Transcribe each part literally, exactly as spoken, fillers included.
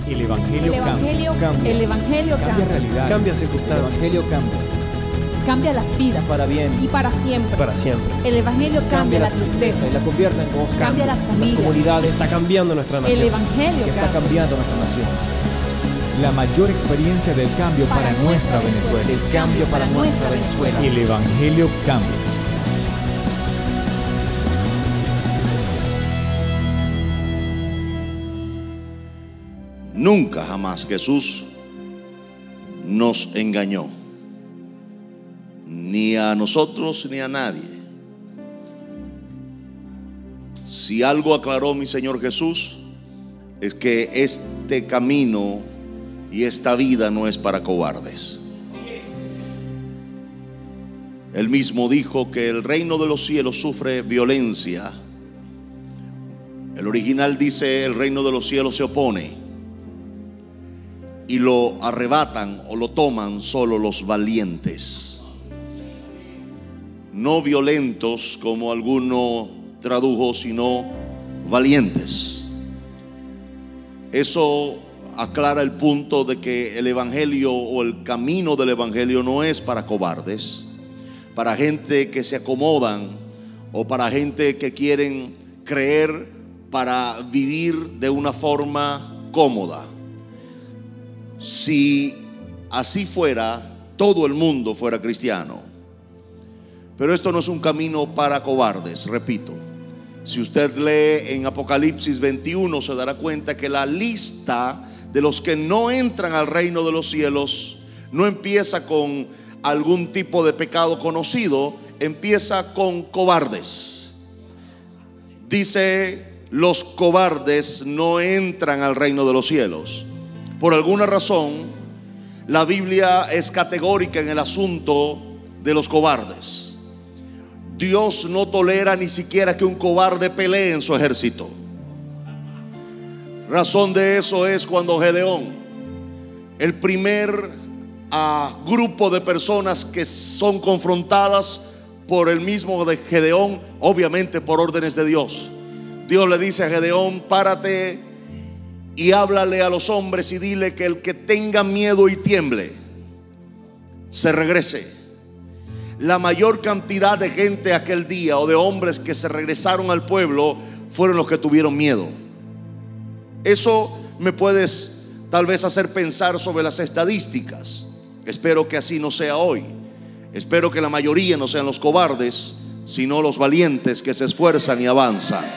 El Evangelio, El Evangelio cambia, cambia, el Evangelio cambia cambia. realidades, Cambia el circunstancias. Evangelio cambia Cambia las vidas Para bien, y para siempre. para siempre. El Evangelio cambia la tristeza, y la convierte en gozo, cambia las las familias. comunidades, Está cambiando nuestra El nación. Evangelio que está cambia. cambiando nuestra nación. La mayor experiencia del cambio para, Para nuestra nuestra Venezuela. Venezuela. El cambio para, Para nuestra nuestra Venezuela. Venezuela. El Evangelio cambia. Nunca jamás Jesús nos engañó, ni a nosotros ni a nadie. Si algo aclaró mi Señor Jesús, es que este camino y esta vida no es para cobardes. Él mismo dijo que el reino de los cielos sufre violencia. El original dice: el reino de los cielos se opone, y lo arrebatan o lo toman solo los valientes, no violentos como alguno tradujo, sino valientes. Eso aclara el punto de que el evangelio o el camino del evangelio no es para cobardes, para gente que se acomodan o para gente que quieren creer para vivir de una forma cómoda. Si así fuera, todo el mundo fuera cristiano. Pero esto no es un camino para cobardes, repito. Si usted lee en Apocalipsis veintiuno, se dará cuenta que la lista de los que no entran al reino de los cielos no empieza con algún tipo de pecado conocido, empieza con cobardes. Dice: los cobardes no entran al reino de los cielos. Por alguna razón, la Biblia es categórica en el asunto de los cobardes. Dios no tolera ni siquiera que un cobarde pelee en su ejército. Razón de eso es cuando Gedeón, el primer uh, grupo de personas que son confrontadas por el mismo de Gedeón, obviamente por órdenes de Dios, Dios le dice a Gedeón: párate y háblale a los hombres y dile que el que tenga miedo y tiemble se regrese. La mayor cantidad de gente aquel día, o de hombres que se regresaron al pueblo, fueron los que tuvieron miedo. Eso me puedes tal vez hacer pensar sobre las estadísticas. Espero que así no sea hoy. Espero que la mayoría no sean los cobardes, sino los valientes que se esfuerzan y avanzan.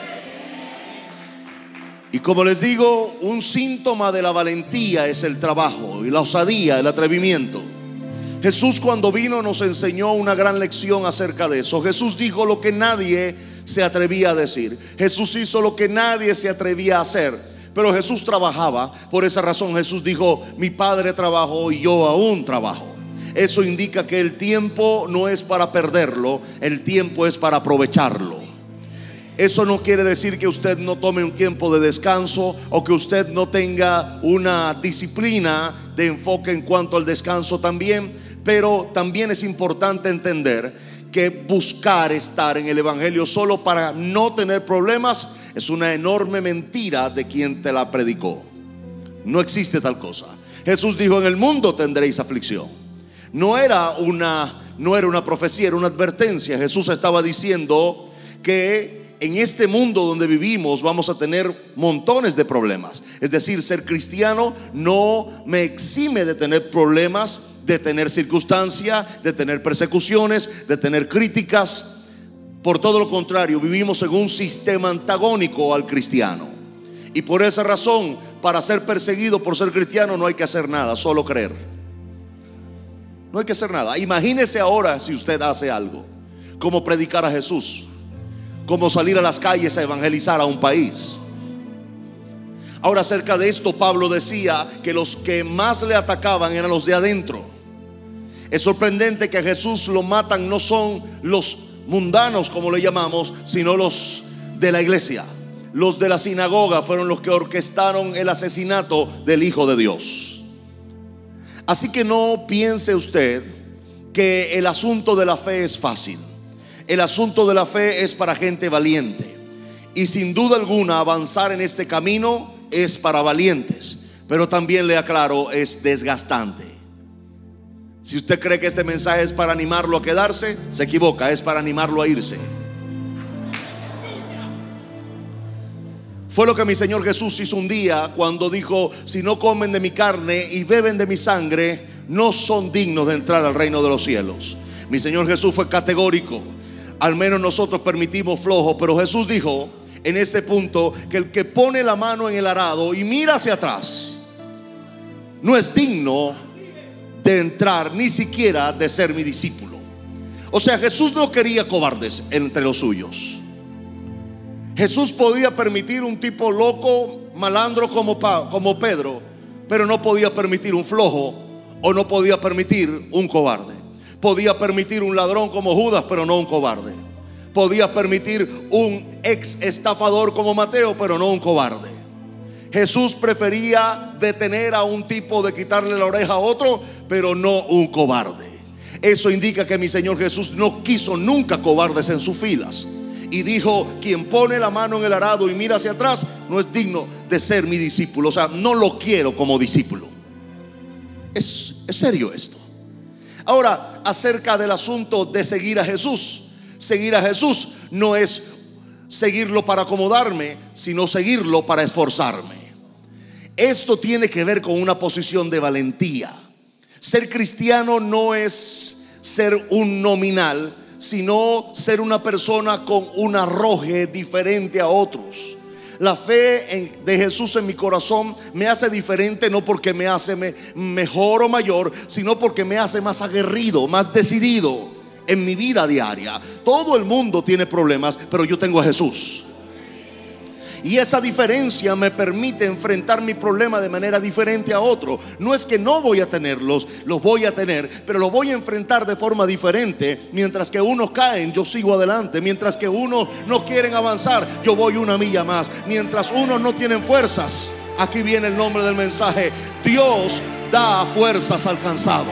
Y como les digo, un síntoma de la valentía es el trabajo y la osadía, el atrevimiento. Jesús, cuando vino, nos enseñó una gran lección acerca de eso. Jesús dijo lo que nadie se atrevía a decir. Jesús hizo lo que nadie se atrevía a hacer. Pero Jesús trabajaba. Por esa razón Jesús dijo: mi Padre trabajó y yo aún trabajo. Eso indica que el tiempo no es para perderlo, el tiempo es para aprovecharlo. Eso no quiere decir que usted no tome un tiempo de descanso o que usted no tenga una disciplina de enfoque en cuanto al descanso también. Pero también es importante entender que buscar estar en el evangelio solo para no tener problemas es una enorme mentira de quien te la predicó. No existe tal cosa. Jesús dijo: en el mundo tendréis aflicción. No era una, no era una profecía, era una advertencia. Jesús estaba diciendo que en este mundo donde vivimos vamos a tener montones de problemas. Es decir, ser cristiano no me exime de tener problemas, de tener circunstancias, de tener persecuciones, de tener críticas. Por todo lo contrario, vivimos en un sistema antagónico al cristiano. Y por esa razón, para ser perseguido por ser cristiano no hay que hacer nada, solo creer. No hay que hacer nada. Imagínese ahora si usted hace algo, como predicar a Jesús, como salir a las calles a evangelizar a un país. Ahora, acerca de esto, Pablo decía que los que más le atacaban eran los de adentro. Es sorprendente que a Jesús lo matan no son los mundanos, como le llamamos, sino los de la iglesia. Los de la sinagoga fueron los que orquestaron el asesinato del Hijo de Dios. Así que no piense usted que el asunto de la fe es fácil. El asunto de la fe es para gente valiente. Y sin duda alguna avanzar en este camino es para valientes. pero también le aclaro, es desgastante. Si usted cree que este mensaje es para animarlo a quedarse, se equivoca, es para animarlo a irse. Fue lo que mi Señor Jesús hizo un día cuando dijo: si no comen de mi carne y beben de mi sangre, no son dignos de entrar al reino de los cielos. Mi Señor Jesús fue categórico. Al menos nosotros permitimos flojo, pero Jesús dijo en este punto que el que pone la mano en el arado y mira hacia atrás no es digno de entrar, ni siquiera de ser mi discípulo. O sea, Jesús no quería cobardes entre los suyos. Jesús podía permitir un tipo loco, malandro como, como Pedro, pero no podía permitir un flojo, o no podía permitir un cobarde. Podía permitir un ladrón como Judas, pero no un cobarde. Podía permitir un ex estafador como Mateo, pero no un cobarde. Jesús prefería detener a un tipo de quitarle la oreja a otro, pero no un cobarde. Eso indica que mi Señor Jesús no quiso nunca cobardes en sus filas. Y dijo: quien pone la mano en el arado y mira hacia atrás no es digno de ser mi discípulo. O sea, no lo quiero como discípulo. Es, es serio esto. Ahora, acerca del asunto de seguir a Jesús. Seguir a Jesús no es seguirlo para acomodarme, sino seguirlo para esforzarme. Esto tiene que ver con una posición de valentía. Ser cristiano no es ser un nominal, sino ser una persona con un arroje diferente a otros. La fe en, de Jesús en mi corazón me hace diferente, no porque me hace me, mejor o mayor, sino porque me hace más aguerrido, más decidido en mi vida diaria. Todo el mundo tiene problemas, pero yo tengo a Jesús. Y esa diferencia me permite enfrentar mi problema de manera diferente a otro. No es que no voy a tenerlos, los voy a tener, pero los voy a enfrentar de forma diferente. Mientras que unos caen, yo sigo adelante. Mientras que unos no quieren avanzar, yo voy una milla más. Mientras unos no tienen fuerzas, aquí viene el nombre del mensaje: Dios da fuerzas al cansado.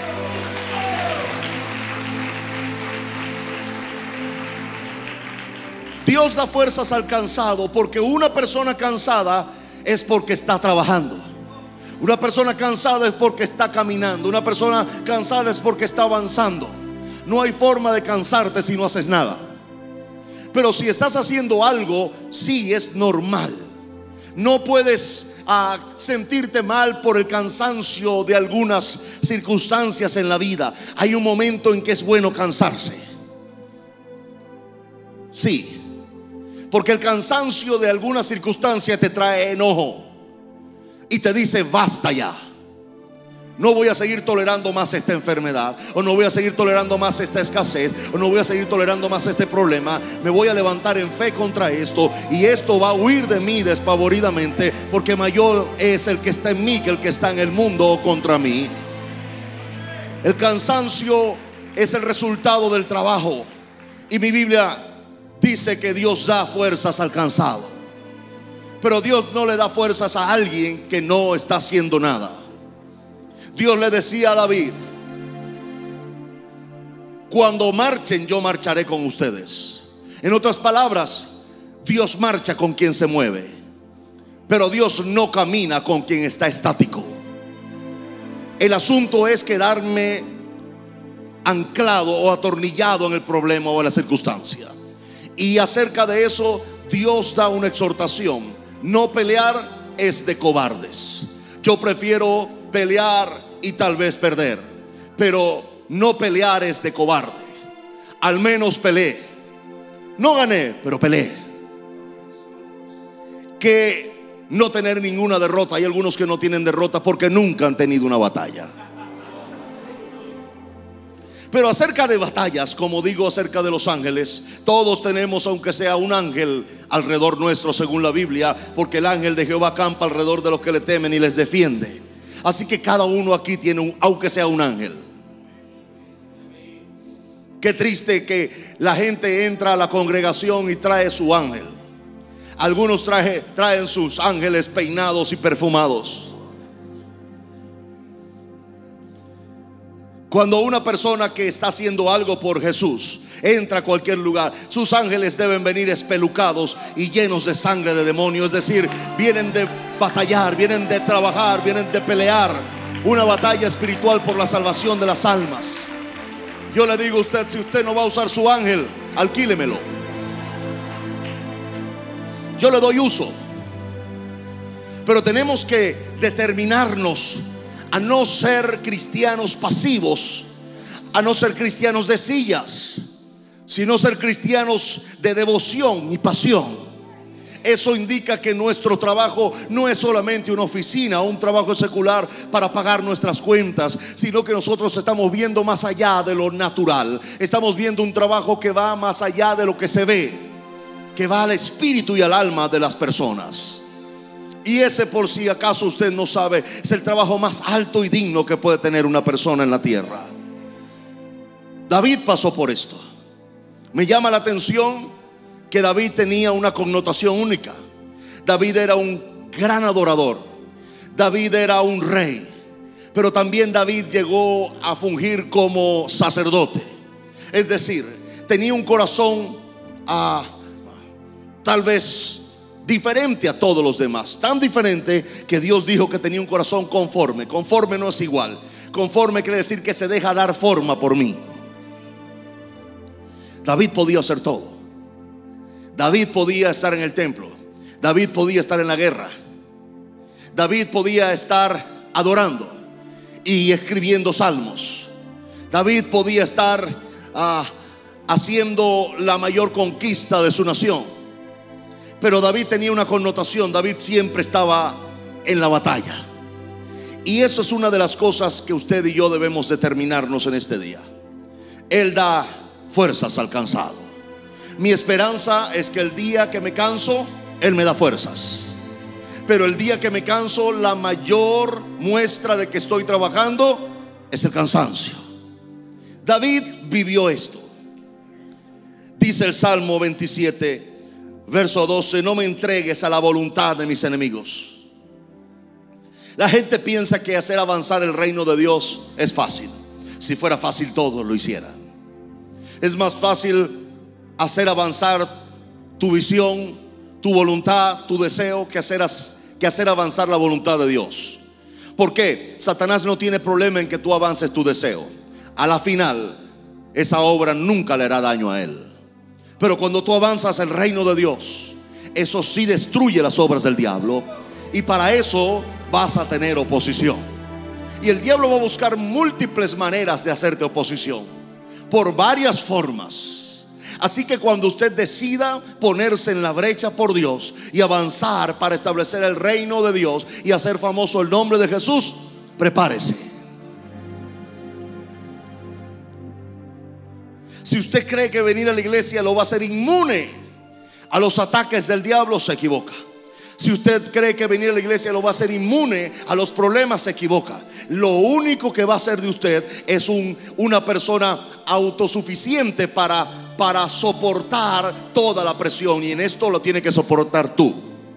Dios da fuerzas al cansado, porque una persona cansada es porque está trabajando. Una persona cansada es porque está caminando. Una persona cansada es porque está avanzando. No hay forma de cansarte si no haces nada. Pero si estás haciendo algo, sí es normal. No puedes uh, sentirte mal por el cansancio de algunas circunstancias en la vida. Hay un momento en que es bueno cansarse. Sí. Porque el cansancio de alguna circunstancia te trae enojo y te dice: basta ya. No voy a seguir tolerando más esta enfermedad, o no voy a seguir tolerando más esta escasez, o no voy a seguir tolerando más este problema. Me voy a levantar en fe contra esto, y esto va a huir de mí despavoridamente, porque mayor es el que está en mí que el que está en el mundo contra mí. El cansancio es el resultado del trabajo, y mi Biblia dice que Dios da fuerzas al cansado. Pero Dios no le da fuerzas a alguien que no está haciendo nada. Dios le decía a David: cuando marchen, yo marcharé con ustedes. En otras palabras, Dios marcha con quien se mueve, pero Dios no camina con quien está estático. El asunto es quedarme anclado o atornillado en el problema o en la circunstancia. Y acerca de eso, Dios da una exhortación: no pelear es de cobardes. Yo prefiero pelear y tal vez perder, pero no pelear es de cobarde. Al menos peleé. No gané, pero peleé. Que no tener ninguna derrota. Hay algunos que no tienen derrota porque nunca han tenido una batalla. Pero acerca de batallas, como digo acerca de los ángeles, todos tenemos, aunque sea un ángel alrededor nuestro, según la Biblia, porque el ángel de Jehová campa alrededor de los que le temen y les defiende. Así que cada uno aquí tiene un, aunque sea un ángel. Qué triste que la gente entra a la congregación y trae su ángel. Algunos traje, traen sus ángeles peinados y perfumados. Cuando una persona que está haciendo algo por Jesús entra a cualquier lugar, sus ángeles deben venir espelucados y llenos de sangre de demonio. Es decir, vienen de batallar, vienen de trabajar, vienen de pelear una batalla espiritual por la salvación de las almas. Yo le digo a usted, si usted no va a usar su ángel, alquílemelo. Yo le doy uso. Pero tenemos que determinarnos a no ser cristianos pasivos, a no ser cristianos de sillas, sino ser cristianos de devoción y pasión. Eso indica que nuestro trabajo no es solamente una oficina, un trabajo secular para pagar nuestras cuentas, sino que nosotros estamos viendo más allá de lo natural. Estamos viendo un trabajo que va más allá de lo que se ve, que va al espíritu y al alma de las personas. Y ese, por si acaso usted no sabe, es el trabajo más alto y digno que puede tener una persona en la tierra. David pasó por esto. Me llama la atención que David tenía una connotación única. David era un gran adorador. David era un rey. Pero también David llegó a fungir como sacerdote. Es decir, tenía un corazón ah, tal vez diferente a todos los demás. Tan diferente que Dios dijo que tenía un corazón conforme. Conforme no es igual. Conforme quiere decir que se deja dar forma por mí. David podía hacer todo. David podía estar en el templo. David podía estar en la guerra. David podía estar adorando y escribiendo salmos. David podía estar uh, haciendo la mayor conquista de su nación. Pero David tenía una connotación. David siempre estaba en la batalla. Y eso es una de las cosas que usted y yo debemos determinarnos en este día. Él da fuerzas al cansado. Mi esperanza es que el día que me canso, Él me da fuerzas. Pero el día que me canso, la mayor muestra de que estoy trabajando es el cansancio. David vivió esto. Dice el Salmo veintisiete, verso doce: no me entregues a la voluntad de mis enemigos. La gente piensa que hacer avanzar el reino de Dios es fácil. Si fuera fácil, todos lo hicieran. Es más fácil hacer avanzar tu visión, tu voluntad, tu deseo que hacer, que hacer avanzar la voluntad de Dios. ¿Por qué? Satanás no tiene problema en que tú avances tu deseo. A la final, esa obra nunca le hará daño a él. Pero cuando tú avanzas el reino de Dios, eso sí destruye las obras del diablo. Y para eso vas a tener oposición. Y el diablo va a buscar múltiples maneras de hacerte oposición, por varias formas. Así que cuando usted decida ponerse en la brecha por Dios y avanzar para establecer el reino de Dios y hacer famoso el nombre de Jesús, prepárese. Si usted cree que venir a la iglesia lo va a hacer inmune a los ataques del diablo, se equivoca. Si usted cree que venir a la iglesia lo va a hacer inmune a los problemas, se equivoca. Lo único que va a hacer de usted es un, una persona autosuficiente para, para soportar toda la presión. Y en esto lo tiene que soportar tú.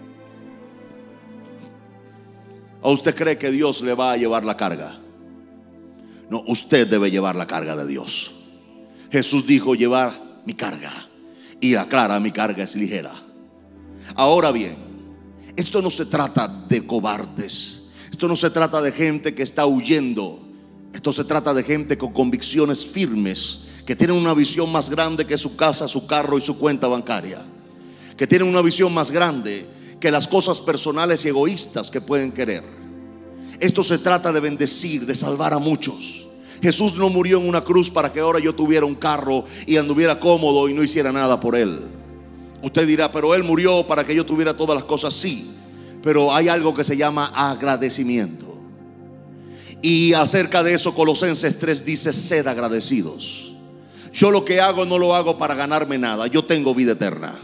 ¿O usted cree que Dios le va a llevar la carga? No, usted debe llevar la carga de Dios. Jesús dijo: llevar mi carga. Y aclara: mi carga es ligera. Ahora bien, esto no se trata de cobardes. Esto no se trata de gente que está huyendo. Esto se trata de gente con convicciones firmes, que tienen una visión más grande que su casa, su carro y su cuenta bancaria, que tienen una visión más grande que las cosas personales y egoístas que pueden querer. Esto se trata de bendecir, de salvar a muchos. Jesús no murió en una cruz para que ahora yo tuviera un carro y anduviera cómodo y no hiciera nada por él. Usted dirá: pero Él murió para que yo tuviera todas las cosas. Sí, pero hay algo que se llama agradecimiento. Y acerca de eso Colosenses tres dice: sed agradecidos. Yo lo que hago no lo hago para ganarme nada. Yo tengo vida eterna.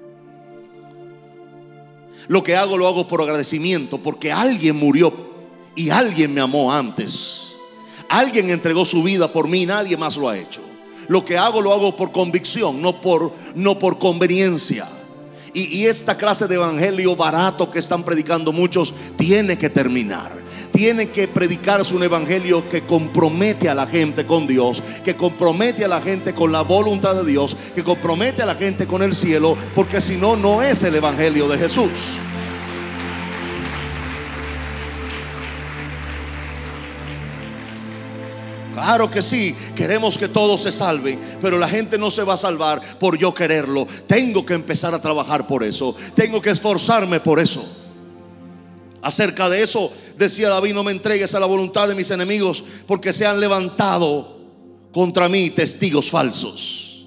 Lo que hago lo hago por agradecimiento, porque alguien murió y alguien me amó antes. Alguien entregó su vida por mí, nadie más lo ha hecho. Lo que hago lo hago por convicción, no por, no por conveniencia. Y, y esta clase de evangelio barato que están predicando muchos tiene que terminar. tiene que predicarse un evangelio que compromete a la gente con Dios, que compromete a la gente con la voluntad de Dios, que compromete a la gente con el cielo, porque si no, no es el evangelio de Jesús. Claro que sí, queremos que todos se salven, pero la gente no se va a salvar por yo quererlo. Tengo que empezar a trabajar por eso, tengo que esforzarme por eso. Acerca de eso decía David: no me entregues a la voluntad de mis enemigos, porque se han levantado contra mí testigos falsos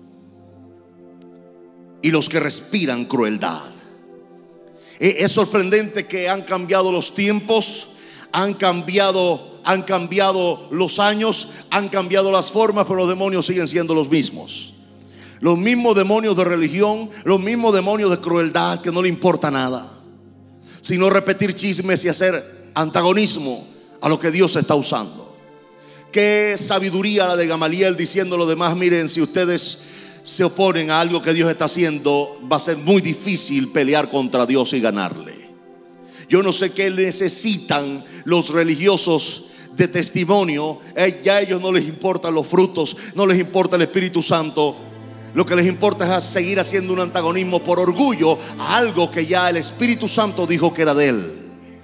y los que respiran crueldad. Es sorprendente que han cambiado los tiempos, han cambiado Han cambiado los años, han cambiado las formas, pero los demonios siguen siendo los mismos. Los mismos demonios de religión, los mismos demonios de crueldad, que no le importa nada, sino repetir chismes y hacer antagonismo a lo que Dios está usando. Qué sabiduría la de Gamaliel diciendo a los demás: miren, si ustedes se oponen a algo que Dios está haciendo, va a ser muy difícil pelear contra Dios y ganarle. Yo no sé qué necesitan los religiosos de testimonio. eh, Ya a ellos no les importan los frutos, no les importa el Espíritu Santo. Lo que les importa es seguir haciendo un antagonismo por orgullo a algo que ya el Espíritu Santo dijo que era de Él.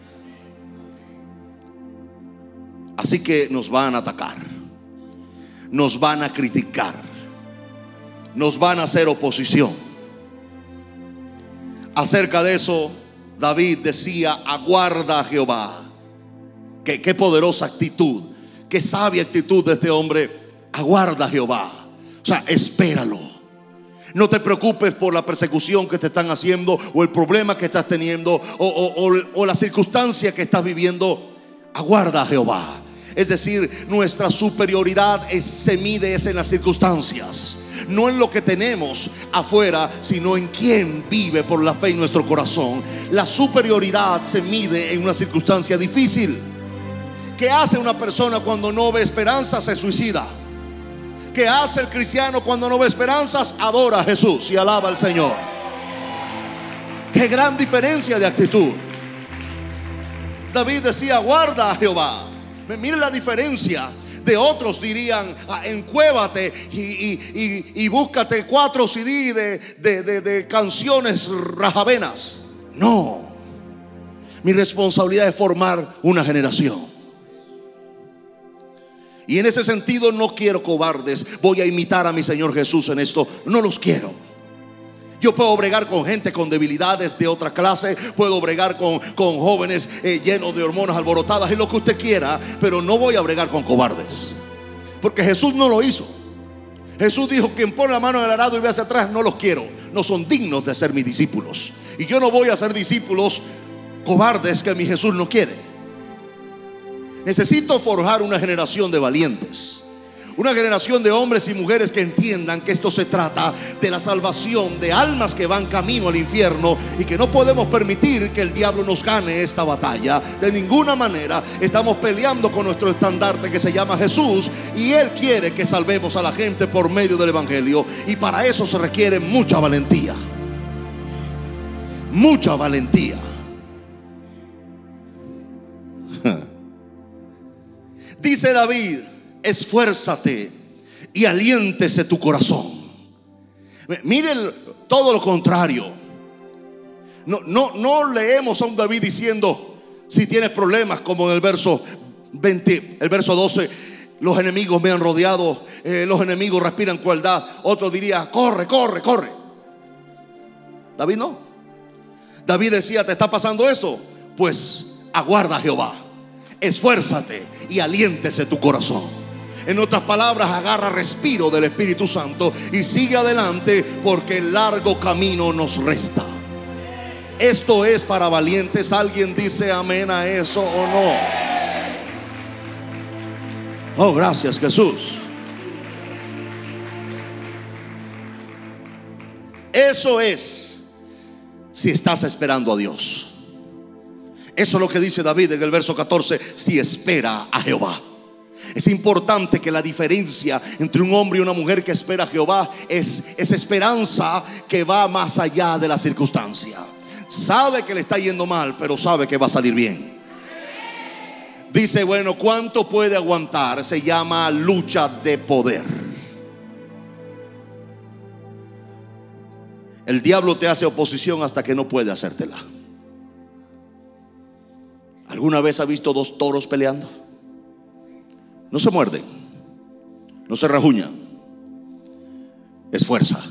Así que nos van a atacar, nos van a criticar, nos van a hacer oposición. Acerca de eso, David decía: aguarda a Jehová. Qué, qué poderosa actitud, qué sabia actitud de este hombre. Aguarda a Jehová, o sea, espéralo. No te preocupes por la persecución que te están haciendo, o el problema que estás teniendo, o, o, o, o la circunstancia que estás viviendo. Aguarda a Jehová. Es decir, nuestra superioridad es, se mide es en las circunstancias, no en lo que tenemos afuera, sino en quien vive por la fe en nuestro corazón. La superioridad se mide en una circunstancia difícil. ¿Qué hace una persona cuando no ve esperanza? Se suicida. ¿Qué hace el cristiano cuando no ve esperanzas? Adora a Jesús y alaba al Señor. Qué gran diferencia de actitud. David decía: guarda a Jehová. Miren la diferencia. De otros dirían: ah, encuévate y, y, y, y búscate cuatro C D de, de, de, de canciones rajavenas. No, mi responsabilidad es formar una generación. Y en ese sentido no quiero cobardes. Voy a imitar a mi Señor Jesús en esto. No los quiero. Yo puedo bregar con gente con debilidades de otra clase, puedo bregar con, con jóvenes eh, llenos de hormonas alborotadas y lo que usted quiera, pero no voy a bregar con cobardes, porque Jesús no lo hizo. Jesús dijo: quien pone la mano en el arado y ve hacia atrás, no los quiero, no son dignos de ser mis discípulos. Y yo no voy a ser discípulos cobardes que mi Jesús no quiere. Necesito forjar una generación de valientes, una generación de hombres y mujeres que entiendan que esto se trata de la salvación de almas que van camino al infierno, y que no podemos permitir que el diablo nos gane esta batalla de ninguna manera. Estamos peleando con nuestro estandarte que se llama Jesús, y Él quiere que salvemos a la gente por medio del evangelio, y para eso se requiere mucha valentía. Mucha valentía. Dice David: esfuérzate y aliéntese tu corazón. Miren todo lo contrario. No, no, no leemos a un David diciendo: si tienes problemas, como en el verso veinte, el verso doce: los enemigos me han rodeado, eh, los enemigos respiran crueldad. Otro diría: corre, corre, corre. David no. David decía: ¿te está pasando eso? Pues aguarda a Jehová, esfuérzate y aliéntese tu corazón. En otras palabras, agarra respiro del Espíritu Santo y sigue adelante, porque el largo camino nos resta. Esto es para valientes. ¿Alguien dice amén a eso o no? Oh, gracias, Jesús. Eso es si estás esperando a Dios. Eso es lo que dice David en el verso catorce: si espera a Jehová. Es importante que la diferencia entre un hombre y una mujer que espera a Jehová es esa esperanza que va más allá de la circunstancia. Sabe que le está yendo mal, pero sabe que va a salir bien. Dice, bueno, ¿cuánto puede aguantar? Se llama lucha de poder. El diablo te hace oposición hasta que no puede hacértela. ¿Alguna vez ha visto dos toros peleando? No se muerden, no se rajuñan. Es fuerza.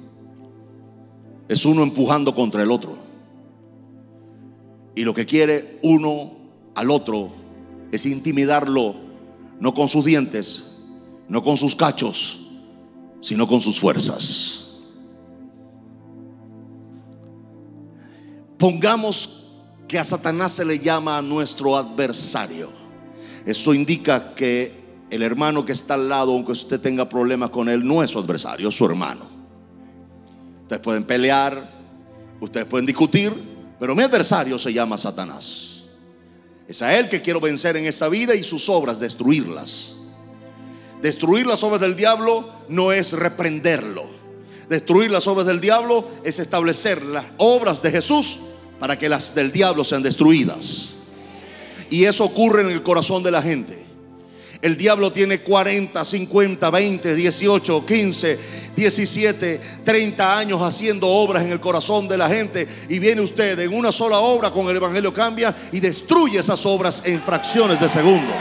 Es uno empujando contra el otro. Y lo que quiere uno al otro es intimidarlo, no con sus dientes, no con sus cachos, sino con sus fuerzas. Pongamos que a Satanás se le llama a nuestro adversario. Eso indica que el hermano que está al lado, aunque usted tenga problemas con él, no es su adversario, es su hermano. Ustedes pueden pelear, ustedes pueden discutir, pero mi adversario se llama Satanás. Es a él que quiero vencer en esta vida y sus obras, destruirlas. Destruir las obras del diablo no es reprenderlo. Destruir las obras del diablo es establecer las obras de Jesús para que las del diablo sean destruidas. Y eso ocurre en el corazón de la gente. El diablo tiene cuarenta, cincuenta, veinte, dieciocho, quince, diecisiete, treinta años haciendo obras en el corazón de la gente. Y viene usted en una sola obra con el evangelio cambia y destruye esas obras en fracciones de segundo.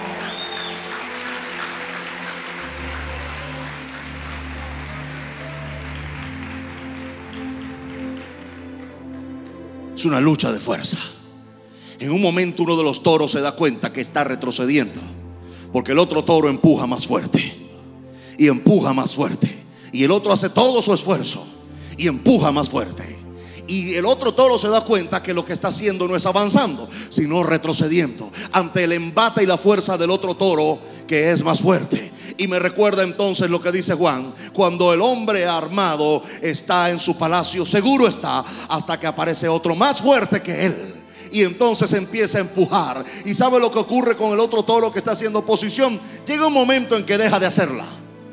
Es una lucha de fuerza. En un momento uno de los toros se da cuenta que está retrocediendo, porque el otro toro empuja más fuerte y empuja más fuerte, y el otro hace todo su esfuerzo y empuja más fuerte. Y el otro toro se da cuenta que lo que está haciendo no es avanzando, sino retrocediendo ante el embate y la fuerza del otro toro, que es más fuerte. Y me recuerda entonces lo que dice Juan: cuando el hombre armado está en su palacio, seguro está hasta que aparece otro más fuerte que él. Y entonces empieza a empujar. ¿Y sabe lo que ocurre con el otro toro que está haciendo oposición? Llega un momento en que deja de hacerla.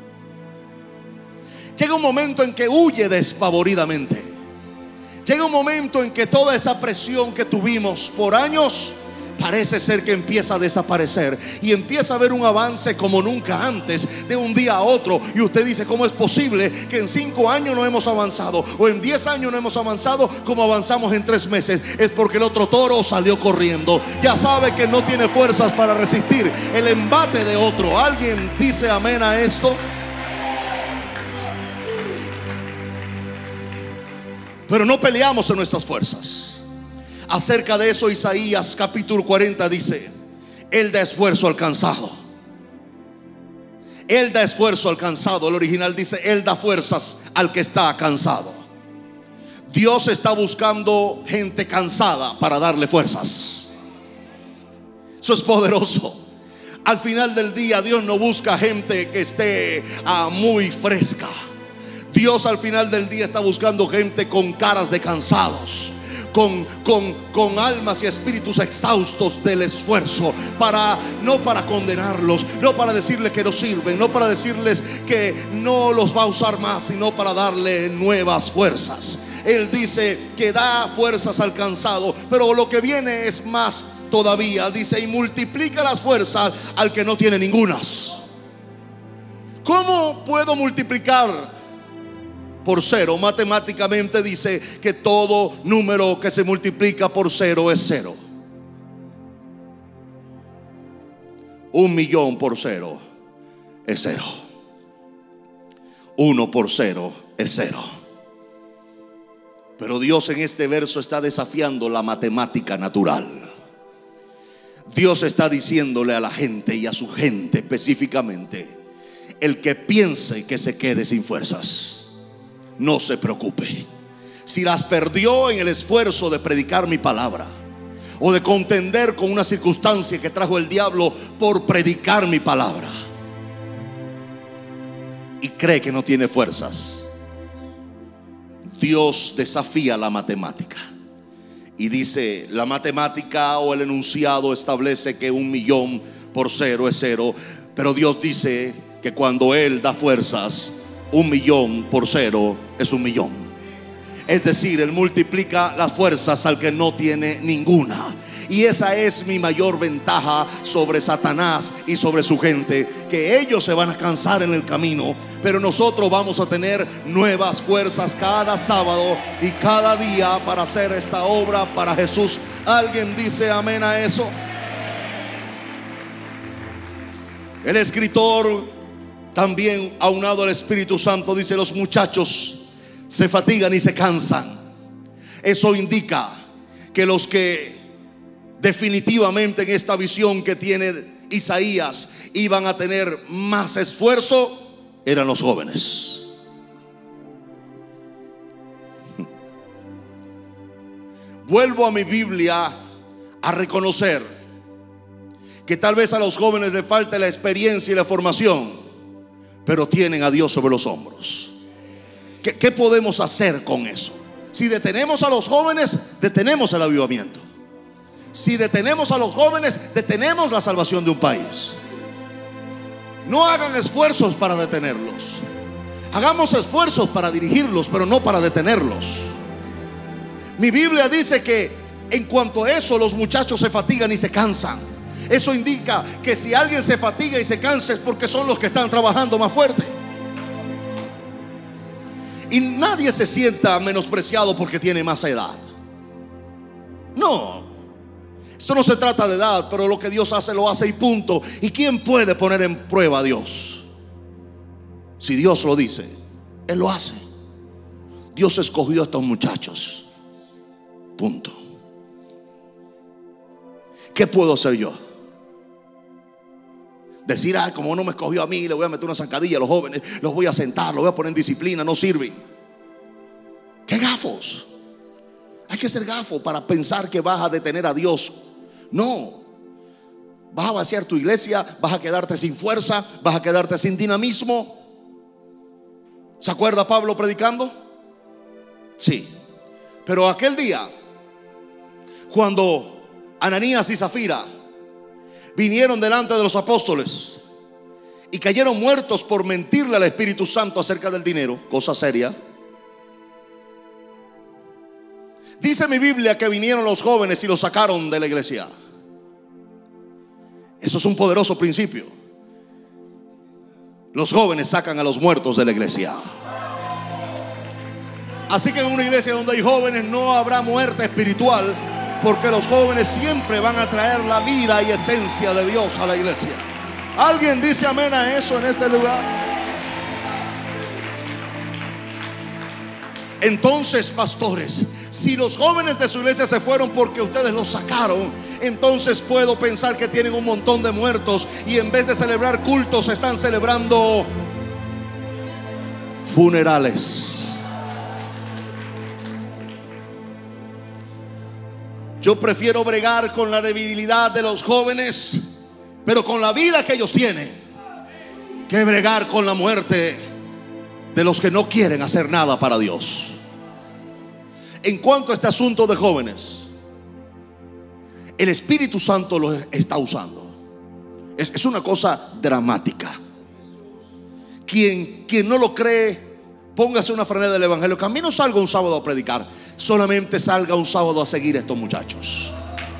Llega un momento en que huye despavoridamente. Llega un momento en que toda esa presión que tuvimos por años parece ser que empieza a desaparecer, y empieza a haber un avance como nunca antes, de un día a otro. Y usted dice: ¿cómo es posible que en cinco años no hemos avanzado, o en diez años no hemos avanzado como avanzamos en tres meses? Es porque el otro toro salió corriendo. Ya sabe que no tiene fuerzas para resistir el embate de otro. ¿Alguien dice amén a esto? Pero no peleamos en nuestras fuerzas. Acerca de eso, Isaías capítulo cuarenta dice: Él da esfuerzo al cansado. Él da esfuerzo al cansado. El original dice: Él da fuerzas al que está cansado. Dios está buscando gente cansada para darle fuerzas. Eso es poderoso. Al final del día, Dios no busca gente que esté ah, muy fresca. Dios al final del día está buscando gente con caras de cansados, Con, con, con almas y espíritus exhaustos del esfuerzo, para, no para condenarlos, no para decirles que no sirven, no para decirles que no los va a usar más, sino para darle nuevas fuerzas. Él dice que da fuerzas al cansado, pero lo que viene es más todavía. Dice: y multiplica las fuerzas al que no tiene ningunas. ¿Cómo puedo multiplicar por cero? Matemáticamente dice que todo número que se multiplica por cero es cero. Un millón por cero es cero. Uno por cero es cero. Pero Dios en este verso está desafiando la matemática natural. Dios está diciéndole a la gente, y a su gente específicamente: el que piense que se quede sin fuerzas, no se preocupe. Si las perdió en el esfuerzo de predicar mi palabra, o de contender con una circunstancia que trajo el diablo por predicar mi palabra, y cree que no tiene fuerzas, Dios desafía la matemática y dice: la matemática o el enunciado establece que un millón por cero es cero, pero Dios dice que cuando Él da fuerzas, un millón por cero es un millón. Es decir, Él multiplica las fuerzas al que no tiene ninguna. Y esa es mi mayor ventaja sobre Satanás y sobre su gente, que ellos se van a cansar en el camino, pero nosotros vamos a tener nuevas fuerzas cada sábado y cada día para hacer esta obra para Jesús. ¿Alguien dice amén a eso? El escritor, también aunado al Espíritu Santo, dice: los muchachos se fatigan y se cansan. Eso indica que los que definitivamente en esta visión que tiene Isaías iban a tener más esfuerzo eran los jóvenes. Vuelvo a mi Biblia a reconocer que tal vez a los jóvenes les falte la experiencia y la formación, pero tienen a Dios sobre los hombros. ¿Qué, qué podemos hacer con eso? Si detenemos a los jóvenes, detenemos el avivamiento. Si detenemos a los jóvenes, detenemos la salvación de un país. No hagan esfuerzos para detenerlos. Hagamos esfuerzos para dirigirlos, pero no para detenerlos. Mi Biblia dice que en cuanto a eso, los muchachos se fatigan y se cansan. Eso indica que si alguien se fatiga y se cansa es porque son los que están trabajando más fuerte. Y nadie se sienta menospreciado porque tiene más edad. No, esto no se trata de edad, pero lo que Dios hace lo hace y punto. ¿Y quién puede poner en prueba a Dios? Si Dios lo dice, Él lo hace. Dios escogió a estos muchachos, punto. ¿Qué puedo hacer yo? Decir, ah, como no me escogió a mí, le voy a meter una zancadilla a los jóvenes, los voy a sentar, los voy a poner en disciplina. No sirven. ¡Qué gafos! Hay que ser gafo para pensar que vas a detener a Dios. No. Vas a vaciar tu iglesia, vas a quedarte sin fuerza, vas a quedarte sin dinamismo. ¿Se acuerda Pablo predicando? Sí. Pero aquel día, cuando Ananías y Zafira vinieron delante de los apóstoles y cayeron muertos por mentirle al Espíritu Santo acerca del dinero, cosa seria. Dice mi Biblia que vinieron los jóvenes y los sacaron de la iglesia. Eso es un poderoso principio. Los jóvenes sacan a los muertos de la iglesia. Así que en una iglesia donde hay jóvenes no habrá muerte espiritual, porque los jóvenes siempre van a traer la vida y esencia de Dios a la iglesia. ¿Alguien dice amén a eso en este lugar? Entonces, pastores, si los jóvenes de su iglesia se fueron porque ustedes los sacaron, entonces puedo pensar que tienen un montón de muertos y en vez de celebrar cultos están celebrando funerales. Yo prefiero bregar con la debilidad de los jóvenes, pero con la vida que ellos tienen, que bregar con la muerte de los que no quieren hacer nada para Dios. En cuanto a este asunto de jóvenes, el Espíritu Santo los está usando. Es, es una cosa dramática. Quien, quien no lo cree, póngase una franela del evangelio. Que a mí no salga un sábado a predicar, solamente salga un sábado a seguir a estos muchachos,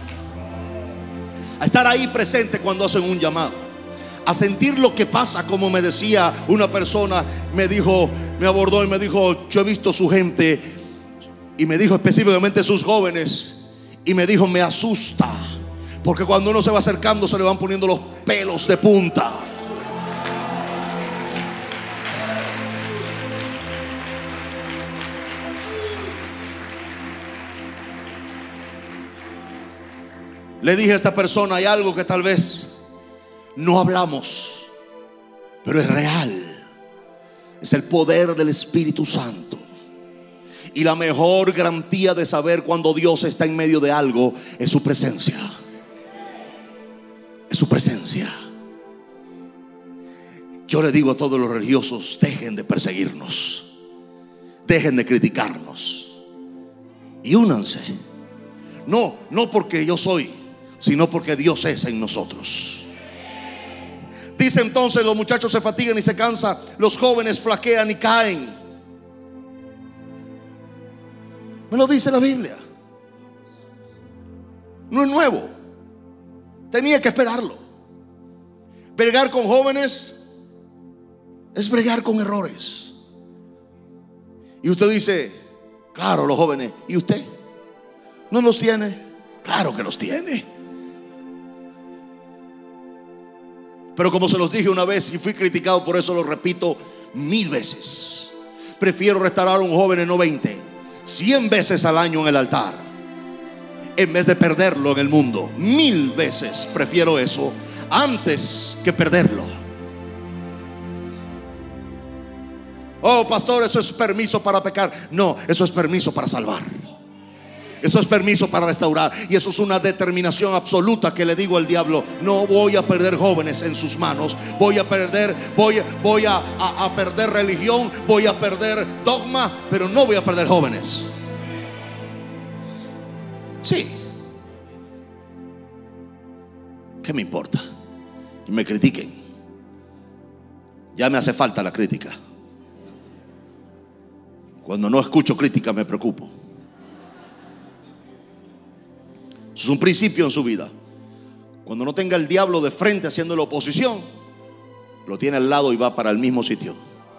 a estar ahí presente cuando hacen un llamado, a sentir lo que pasa. Como me decía una persona, me dijo, me abordó y me dijo: yo he visto su gente, y me dijo específicamente sus jóvenes, y me dijo: me asusta, porque cuando uno se va acercando se le van poniendo los pelos de punta. Le dije a esta persona: hay algo que tal vez no hablamos, pero es real. Es el poder del Espíritu Santo. Y la mejor garantía de saber cuando Dios está en medio de algo es su presencia. Es su presencia. Yo le digo a todos los religiosos: dejen de perseguirnos, dejen de criticarnos y únanse. No, no porque yo soy, sino porque Dios es en nosotros. Dice entonces: los muchachos se fatigan y se cansan, los jóvenes flaquean y caen. Me lo dice la Biblia. no es nuevo. Tenía que esperarlo. Bregar con jóvenes es bregar con errores. Y usted dice, claro, los jóvenes. ¿Y usted? ¿No los tiene? Claro que los tiene. Pero como se los dije una vez y fui criticado, por eso lo repito mil veces. Prefiero restaurar a un joven en no veinte, cien veces al año en el altar, en vez de perderlo en el mundo. Mil veces prefiero eso antes que perderlo. Oh, pastor, eso es permiso para pecar. No, eso es permiso para salvar. Eso es permiso para restaurar. Y eso es una determinación absoluta que le digo al diablo: no voy a perder jóvenes en sus manos. Voy a perder, voy, voy a, a, a perder religión, voy a perder dogma, pero no voy a perder jóvenes. Sí. ¿Qué me importa? Y me critiquen. Ya me hace falta la crítica. Cuando no escucho crítica me preocupo. Es un principio en su vida. Cuando no tenga el diablo de frente haciendo la oposición, lo tiene al lado y va para el mismo sitio.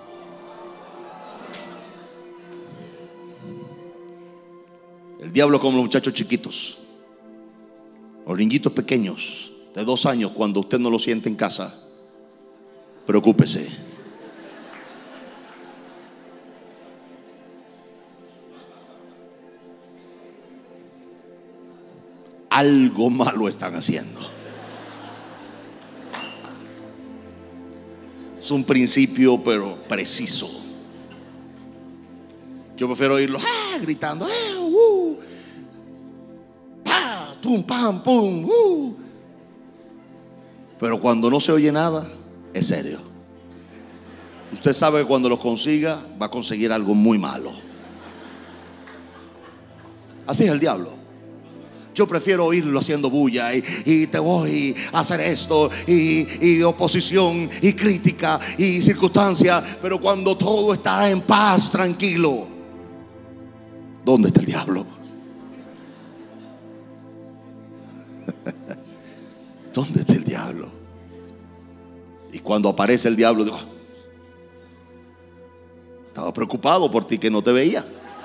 El diablo como los muchachos chiquitos, los niñitos pequeños de dos años. Cuando usted no lo siente en casa, preocúpese. Algo malo están haciendo. Es un principio pero preciso. Yo prefiero oírlo ah, gritando ah, uh, pa, tum, pam, pum, uh. Pero cuando no se oye nada, es serio. Usted sabe que cuando lo consiga va a conseguir algo muy malo. Así es el diablo. Yo prefiero oírlo haciendo bulla y, y te voy a hacer esto y, y oposición y crítica y circunstancia. Pero cuando todo está en paz, tranquilo, ¿dónde está el diablo? ¿Dónde está el diablo? Y cuando aparece el diablo, digo, estaba preocupado por ti que no te veía.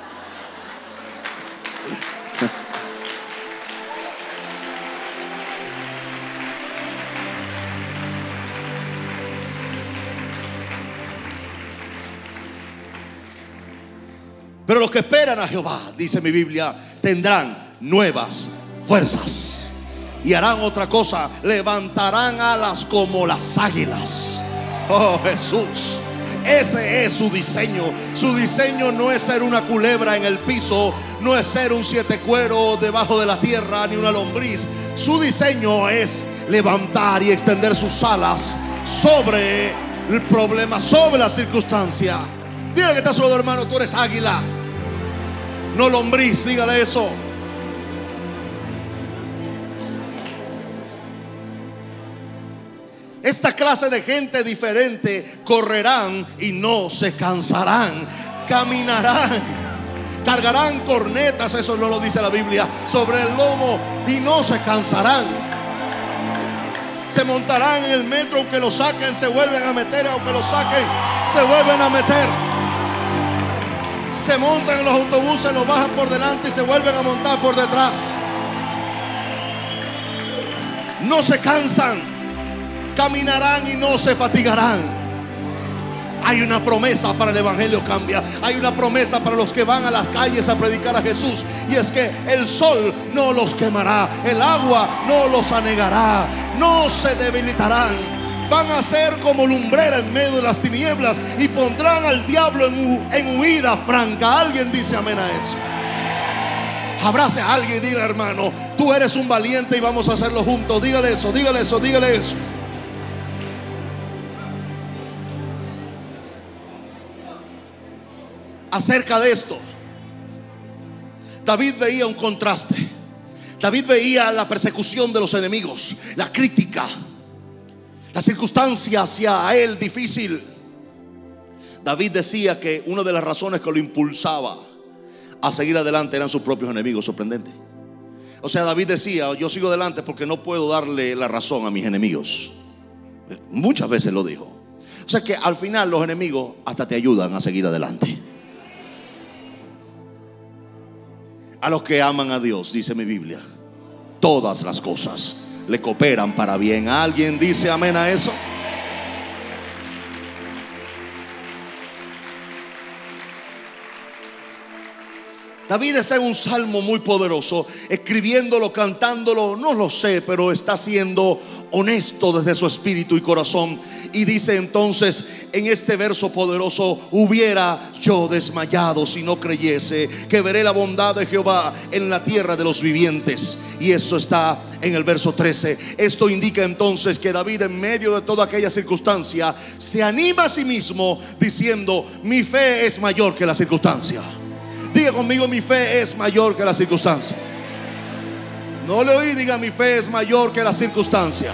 Pero los que esperan a Jehová, dice mi Biblia, tendrán nuevas fuerzas y harán otra cosa: levantarán alas como las águilas. Oh Jesús, ese es su diseño. Su diseño no es ser una culebra en el piso, no es ser un siete cuero debajo de la tierra, ni una lombriz. Su diseño es levantar y extender sus alas sobre el problema, sobre la circunstancia. Dígale que está a su lado, hermano, tú eres águila, no lombriz. Dígale eso. Esta clase de gente diferente correrán y no se cansarán, caminarán, cargarán cornetas, eso no lo dice la Biblia, sobre el lomo y no se cansarán. Se montarán en el metro, aunque lo saquen, se vuelven a meter, aunque lo saquen, se vuelven a meter. Se montan en los autobuses, los bajan por delante y se vuelven a montar por detrás. No se cansan, caminarán y no se fatigarán. Hay una promesa para el Evangelio Cambia. Hay una promesa para los que van a las calles a predicar a Jesús, y es que el sol no los quemará, el agua no los anegará, no se debilitarán. Van a ser como lumbrera en medio de las tinieblas y pondrán al diablo en, en huida franca. Alguien dice amén a eso. Abrace a alguien y diga, hermano, tú eres un valiente y vamos a hacerlo juntos. Dígale eso, dígale eso, dígale eso. Acerca de esto, David veía un contraste. David veía la persecución de los enemigos, la crítica, la circunstancia hacia él difícil. David decía que una de las razones que lo impulsaba a seguir adelante eran sus propios enemigos. Sorprendente. O sea, David decía: yo sigo adelante porque no puedo darle la razón a mis enemigos. Muchas veces lo dijo. O sea que al final los enemigos hasta te ayudan a seguir adelante. A los que aman a Dios, dice mi Biblia, todas las cosas le cooperan para bien. ¿Alguien dice amén a eso? David está en un salmo muy poderoso, escribiéndolo, cantándolo, no lo sé, pero está siendo honesto desde su espíritu y corazón. Y dice entonces en este verso poderoso: hubiera yo desmayado si no creyese que veré la bondad de Jehová en la tierra de los vivientes. Y eso está en el verso trece. Esto indica entonces que David, en medio de toda aquella circunstancia, se anima a sí mismo diciendo: mi fe es mayor que la circunstancia. Diga conmigo: mi fe es mayor que la circunstancia. No le oí, diga: mi fe es mayor que la circunstancia.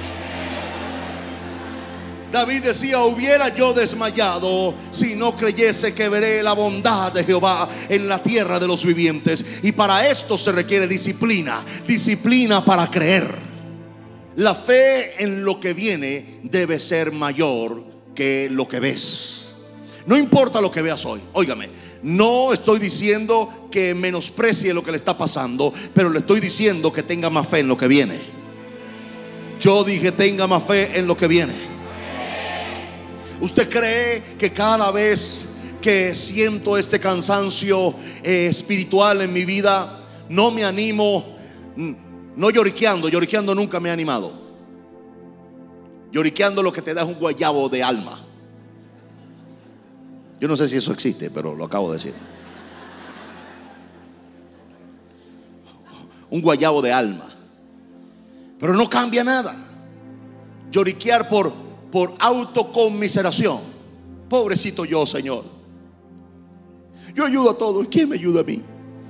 David decía: hubiera yo desmayado si no creyese que veré la bondad de Jehová en la tierra de los vivientes. Y para esto se requiere disciplina. Disciplina para creer. La fe en lo que viene debe ser mayor que lo que ves. No importa lo que veas hoy. Óigame, no estoy diciendo que menosprecie lo que le está pasando, pero le estoy diciendo que tenga más fe en lo que viene. Yo dije: tenga más fe en lo que viene. ¿Usted cree que cada vez que siento este cansancio eh, espiritual en mi vida, no me animo? No lloriqueando, lloriqueando nunca me ha animado. Lloriqueando lo que te da es un guayabo de alma. Yo no sé si eso existe, pero lo acabo de decir. Un guayabo de alma. Pero no cambia nada. Lloriquear por, por autoconmiseración. Pobrecito yo, Señor. Yo ayudo a todos. ¿Y quién me ayuda a mí?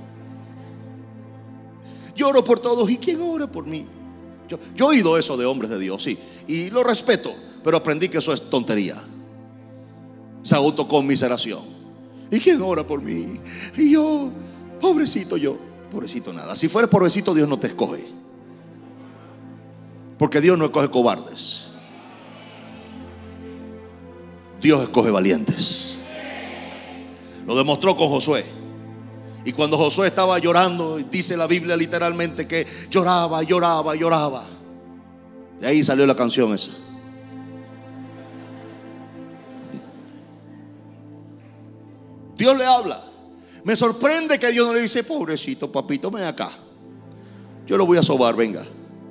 Yo oro por todos. ¿Y quién ora por mí? Yo, yo he oído eso de hombres de Dios, sí. Y lo respeto, pero aprendí que eso es tontería. Esa autoconmiseración. ¿Y quién ora por mí? Y yo, pobrecito yo. Pobrecito nada. Si fueres pobrecito, Dios no te escoge. Porque Dios no escoge cobardes. Dios escoge valientes. Lo demostró con Josué. Y cuando Josué estaba llorando, dice la Biblia literalmente que lloraba, lloraba, lloraba. De ahí salió la canción esa. Dios le habla. Me sorprende que Dios no le dice: pobrecito papito, ven acá, yo lo voy a sobar, venga.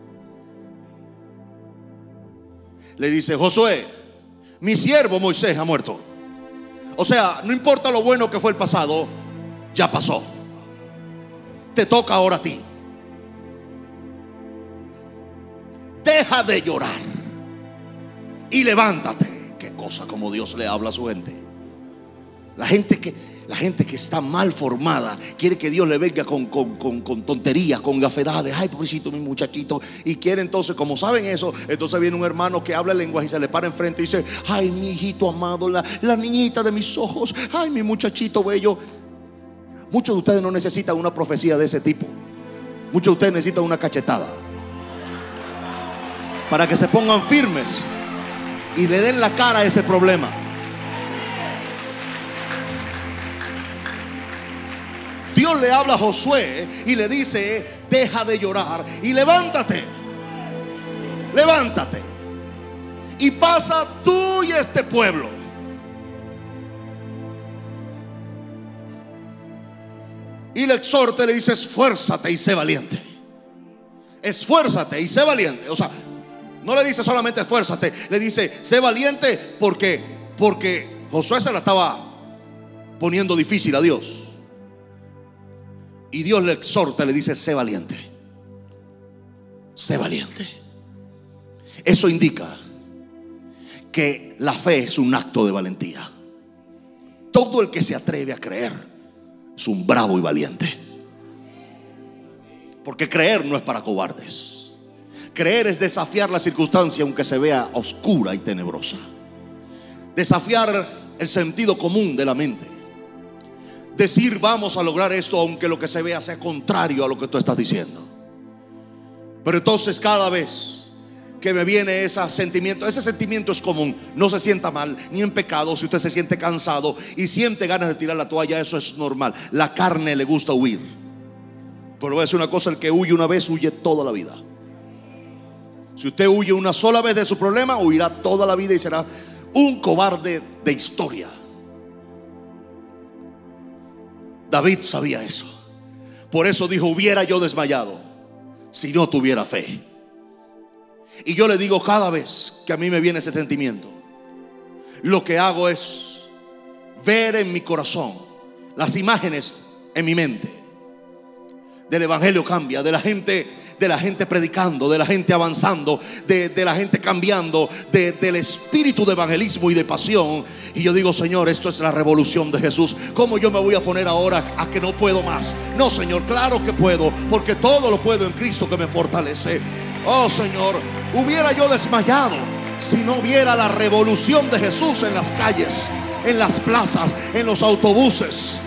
Le dice: Josué, mi siervo Moisés ha muerto. O sea, no importa lo bueno que fue el pasado, ya pasó. Te toca ahora a ti. Deja de llorar y levántate. Qué cosa como Dios le habla a su gente. La gente que, la gente que está mal formada quiere que Dios le venga con, con, con, con tonterías, con gafedades. Ay, pobrecito mi muchachito. Y quiere entonces, como saben eso, entonces viene un hermano que habla lenguaje y se le para enfrente y dice: ay, mi hijito amado, la, la niñita de mis ojos. Ay, mi muchachito bello. Muchos de ustedes no necesitan una profecía de ese tipo. Muchos de ustedes necesitan una cachetada para que se pongan firmes y le den la cara a ese problema. Dios le habla a Josué y le dice: deja de llorar y levántate. Levántate y pasa tú y este pueblo. Y le exhorta y le dice: esfuérzate y sé valiente. Esfuérzate y sé valiente. O sea, no le dice solamente esfuérzate, le dice: sé valiente porque, porque Josué se la estaba poniendo difícil a Dios. Y Dios le exhorta y le dice: sé valiente. Sé valiente. Eso indica que la fe es un acto de valentía. Todo el que se atreve a creer es un bravo y valiente. Porque creer no es para cobardes. Creer es desafiar la circunstancia aunque se vea oscura y tenebrosa. Desafiar el sentido común de la mente. Decir: vamos a lograr esto aunque lo que se vea sea contrario a lo que tú estás diciendo. Pero entonces cada vez que me viene ese sentimiento, ese sentimiento es común, no se sienta mal ni en pecado. Si usted se siente cansado y siente ganas de tirar la toalla, eso es normal. La carne le gusta huir. Pero voy a decir una cosa: el que huye una vez huye toda la vida. Si usted huye una sola vez de su problema, huirá toda la vida y será un cobarde de historia. David sabía eso. Por eso dijo: hubiera yo desmayado si no tuviera fe. Y yo le digo, cada vez que a mí me viene ese sentimiento, lo que hago es ver en mi corazón las imágenes en mi mente del evangelio cambia, de la gente, de la gente predicando, de la gente avanzando, de, de la gente cambiando, de, del espíritu de evangelismo y de pasión. Y yo digo: Señor, esto es la revolución de Jesús. ¿Cómo yo me voy a poner ahora a que no puedo más? No, Señor, claro que puedo, porque todo lo puedo en Cristo que me fortalece. Oh, Señor, hubiera yo desmayado si no hubiera la revolución de Jesús en las calles, en las plazas, en los autobuses.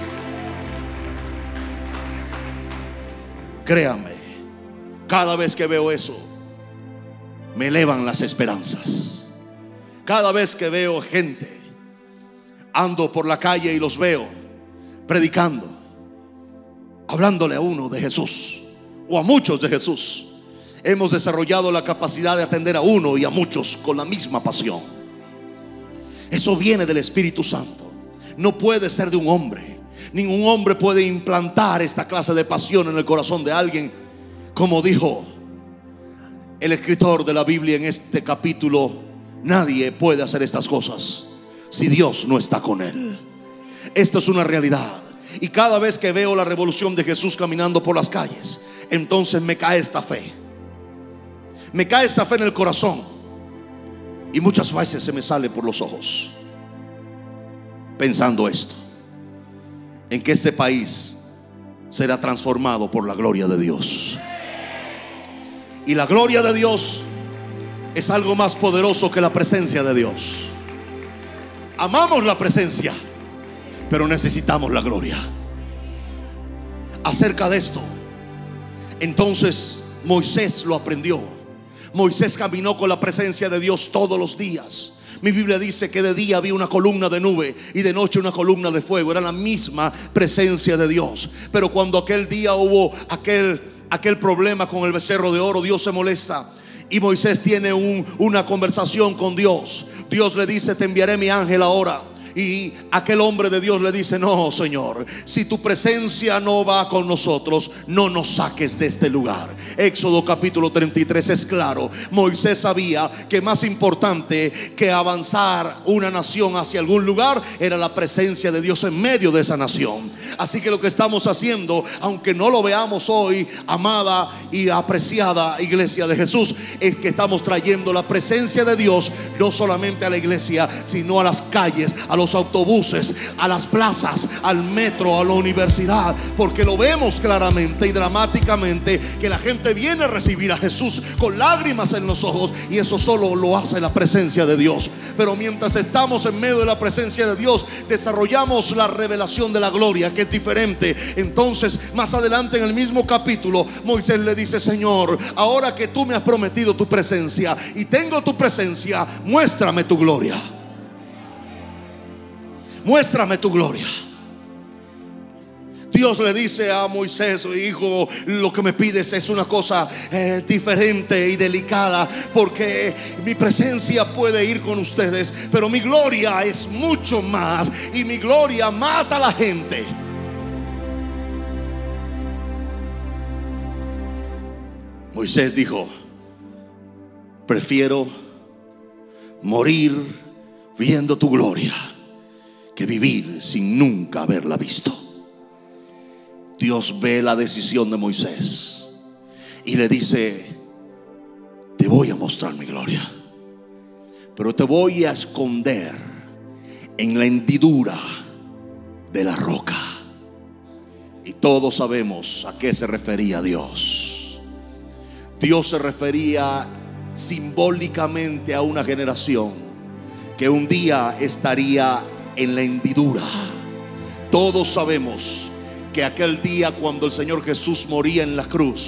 Créame, cada vez que veo eso, me elevan las esperanzas. Cada vez que veo gente, ando por la calle y los veo predicando, hablándole a uno de Jesús o a muchos de Jesús. Hemos desarrollado la capacidad de atender a uno y a muchos con la misma pasión. Eso viene del Espíritu Santo. No puede ser de un hombre. Ningún hombre puede implantar esta clase de pasión en el corazón de alguien. Como dijo el escritor de la Biblia en este capítulo, nadie puede hacer estas cosas si Dios no está con él. Esto es una realidad. Y cada vez que veo la revolución de Jesús caminando por las calles, entonces me cae esta fe. Me cae esta fe en el corazón. Y muchas veces se me sale por los ojos pensando esto: en que este país será transformado por la gloria de Dios. Y la gloria de Dios es algo más poderoso que la presencia de Dios. Amamos la presencia, pero necesitamos la gloria. Acerca de esto, entonces Moisés lo aprendió. Moisés caminó con la presencia de Dios todos los días. Mi Biblia dice que de día había una columna de nube y de noche una columna de fuego. Era la misma presencia de Dios. Pero cuando aquel día hubo aquel, aquel problema con el becerro de oro, Dios se molesta. Y Moisés tiene un, una conversación con Dios. Dios le dice: te enviaré mi ángel ahora. Y aquel hombre de Dios le dice: no, Señor, si tu presencia no va con nosotros, no nos saques de este lugar. Éxodo capítulo treinta y tres es claro. Moisés sabía que más importante que avanzar una nación hacia algún lugar era la presencia de Dios en medio de esa nación. Así que lo que estamos haciendo, aunque no lo veamos hoy, amada y apreciada iglesia de Jesús, es que estamos trayendo la presencia de Dios no solamente a la iglesia, sino a las calles, a los autobuses, a las plazas, al metro, a la universidad, porque lo vemos claramente y dramáticamente que la gente viene a recibir a Jesús con lágrimas en los ojos, y eso solo lo hace la presencia de Dios. Pero mientras estamos en medio de la presencia de Dios, desarrollamos la revelación de la gloria, que es diferente. Entonces, más adelante en el mismo capítulo, Moisés le dice: Señor, ahora que tú me has prometido tu presencia y tengo tu presencia, muéstrame tu gloria. Muéstrame tu gloria. Dios le dice a Moisés: hijo, lo que me pides es una cosa eh, diferente y delicada, porque mi presencia puede ir con ustedes, pero mi gloria es mucho más, y mi gloria mata a la gente. Moisés dijo: prefiero morir viendo tu gloria que vivir sin nunca haberla visto. Dios ve la decisión de Moisés y le dice: te voy a mostrar mi gloria, pero te voy a esconder en la hendidura de la roca. Y todos sabemos a qué se refería Dios. Dios se refería simbólicamente a una generación que un día estaría en la hendidura. Todos sabemos que aquel día, cuando el Señor Jesús moría en la cruz,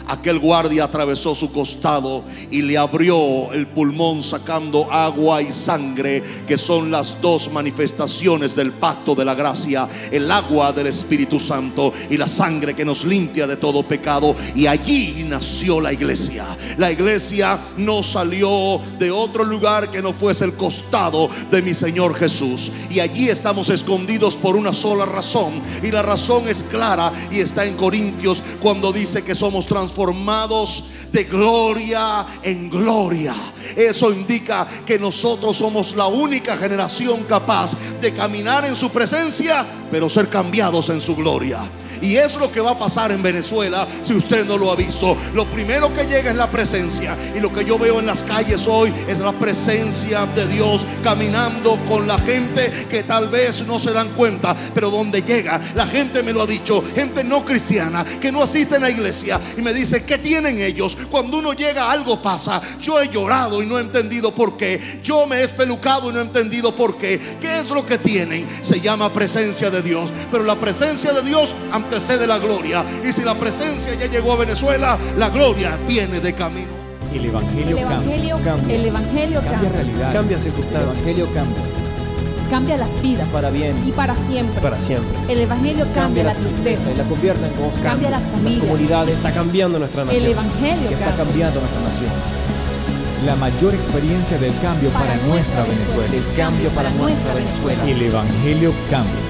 aquel guardia atravesó su costado y le abrió el pulmón sacando agua y sangre, que son las dos manifestaciones del pacto de la gracia: el agua del Espíritu Santo y la sangre que nos limpia de todo pecado. Y allí nació la iglesia. La iglesia no salió de otro lugar que no fuese el costado de mi Señor Jesús, y allí estamos escondidos por una sola razón, y la razón es clara y está en Corintios, cuando dice que somos transformados de gloria en gloria. Eso indica que nosotros somos la única generación capaz de caminar en su presencia, pero ser cambiados en su gloria. Y es lo que va a pasar en Venezuela si usted no lo ha visto. Lo primero que llega es la presencia, y lo que yo veo en las calles hoy es la presencia de Dios caminando con la gente que tal vez no se dan cuenta, pero donde llega la gente, me lo ha dicho, gente no cristiana que no asisten a la iglesia, y me dice: ¿qué tienen ellos? Cuando uno llega, algo pasa. Yo he llorado y no he entendido por qué. Yo me he espelucado y no he entendido por qué. ¿Qué es lo que tienen? Se llama presencia de Dios, pero la presencia de Dios antecede la gloria, y si la presencia ya llegó a Venezuela, la gloria viene de camino. El evangelio, El evangelio cambia, cambia. El evangelio cambia cambia. realidades, Cambia el circunstancias. evangelio cambia. Cambia las vidas. Para bien Y para siempre. para siempre. El evangelio cambia la tristeza. y la convierte en gozo. Cambia las Las familias. comunidades. Está cambiando nuestra El nación. evangelio Que está cambia. cambiando nuestra nación. La mayor experiencia del cambio para, Para nuestra nuestra Venezuela. Venezuela. El cambio para nuestra Venezuela. El evangelio cambia.